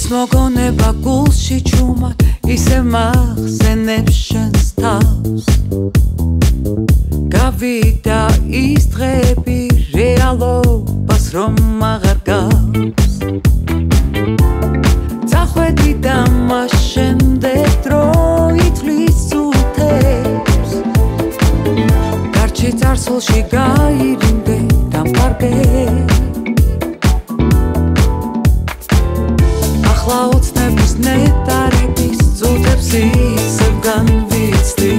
მოგონება გულში ჩუმად ისე მახსენებს შენს თავს გავიდა ის დღეები რეალობას რომ აღარ გავს წახვედი და მას შემდეგ დრო ითვლის უთებს გარჩი წარსულში გაირინდე დამყარგე ახლა ოცნების ნეტარების წუთებს ისევ განვიცდი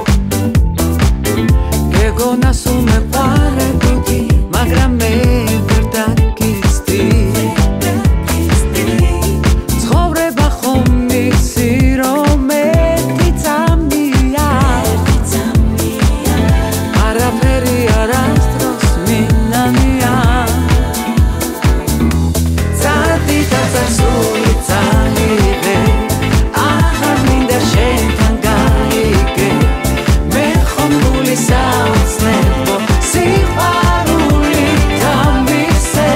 გეგონა სულ მეყარებოდი მაგრამ მე ვერ დაგიცდი ცხოვრება ხომ იცი რომ ერთი წამია არაფერი არასდროს მინანია წადი და წასული წაიღე აღარ მინდა შენთან გაიგე მე ხომ გული საოცნებო სიყვარული დამისე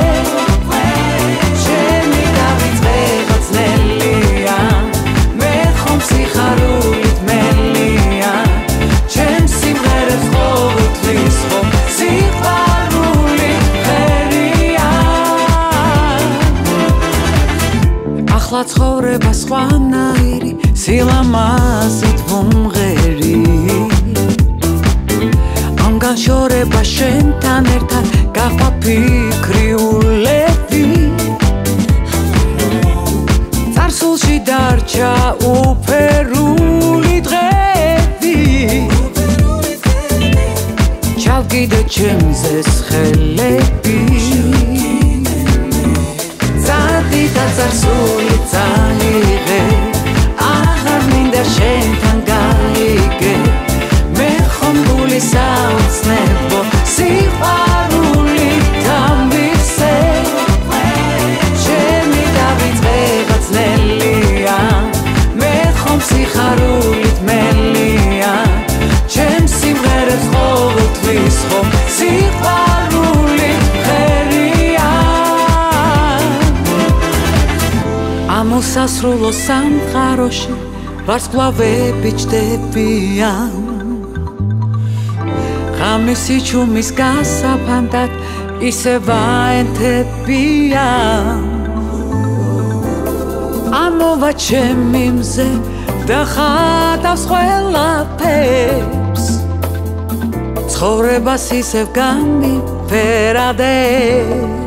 ჩემი დავიწყება ძნელია მე ხომ სიხარულით მელია ჩემ სიმღერებს ყოველთვის ხომ სიყვარული ფერია ახლა ცხოვრება სხვანაირი სილამაზით ვუმღერი ამ განშორება შენთან ერთად გაყვა ფიქრიულები წარსულში დარჩა უფერული დღეები ჩავკიდე ჩემზე ხელები წადი და წარსული წაიღე აღარ მინდა შენთან გაიგე მე ხომ გული საოცნებო სიყვარული დამისე ჩემი დავიწყება ძნელია მე ხომ სიხარულით მელია ჩემ სიმღერებს ყოველთვის ხომ სიყვარული ფერია ამ უსასრულო სამყაროში ვარსკვლავები ჯდებიან ღამისი ჩუმის გასაფანდად ისევ აენთებიან ამოვა ჩემი მზე და ხატავს ყველაფერს ცხოვრებას ისევ განიფერადებს